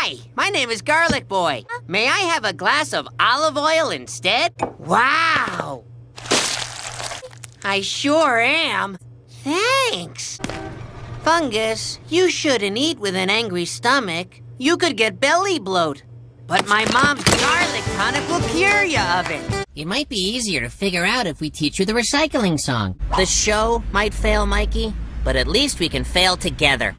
Hi, my name is Garlic Boy. May I have a glass of olive oil instead? Wow! I sure am. Thanks. Fungus, you shouldn't eat with an angry stomach. You could get belly bloat. But my mom's garlic tonic will cure you of it. It might be easier to figure out if we teach you the recycling song. The show might fail, Mikey, but at least we can fail together.